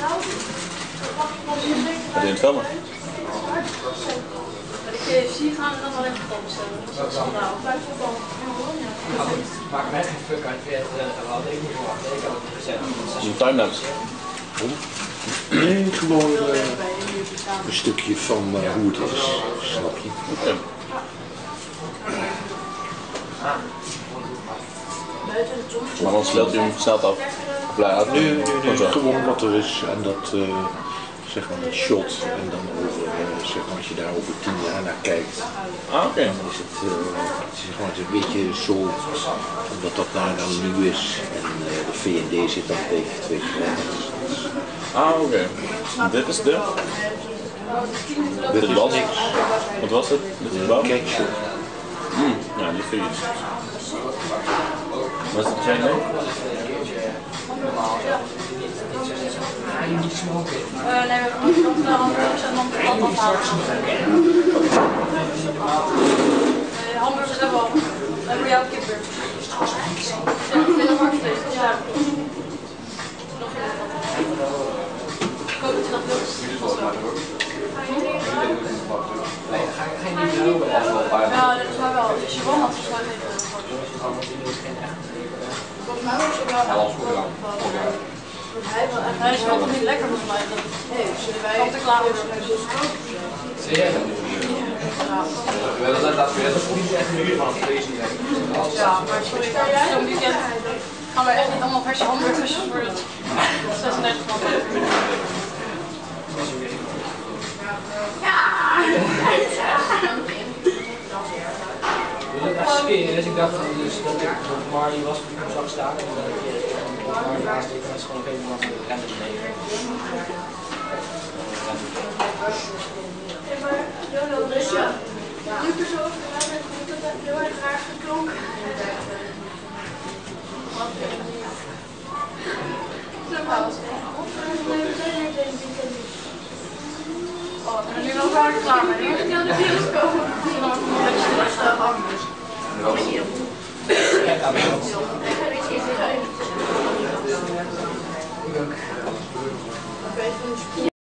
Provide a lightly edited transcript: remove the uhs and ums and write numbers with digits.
Wat in het filmen? Bij de KFC gaan we dan wel even opstellen. Dat is standaard. Bij voetbal. Maak mij geen fuck uit weer dat had ik niet verwacht. Ik had het gezet. Een timelapse. Nee, gewoon een stukje van hoe het is, snap je? Okay. Maar dan sleelt hij hem versneld af. Nee, gewoon wat er is en dat, zeg maar het shot en dan over, zeg maar als je daar over 10 jaar naar kijkt, oké. Dan is het, zeg maar, het is een beetje zo, omdat dat daar dan nieuw is en de V&D zit dan tegen 2 kilometer. Oké. Dit is de? Dit was niks. Wat was het? Dit is bouw? Ketchup. Ja, die vind je. Was het chain mee? Nee, we hebben nog wel hamburgers en dan plant afhalen. Hamburgers hebben we al. En voor jou kipper. Ja, ik vind het hartvlees. Ja. Ik hoop dat je dat wilt. Nee, dan ga ik geen nieuwe lopen. Ja, dat is maar wel. Als je wandelt, is het even. Volgens mij was het wel. Hij is wel niet lekker volgens mij. Zullen wij het klaar worden? Zie jij dat? Dat is niet echt een uur van het vlees. Ja, maar sorry, zo'n weekend gaan we echt niet allemaal verse hamburgers voor het 36 man. Ja! Dus ik dacht dus dat ik op Marley was, toen ik zag staan en dat ik op Marley was, ik was gewoon geen man van de rennen beneden. Nu zo over dat het heel erg raar geklonken. Oh, ik ben nu wel klaar maar nu moet ik naar de bioscoop. Dan moet ik nog een beetje anders.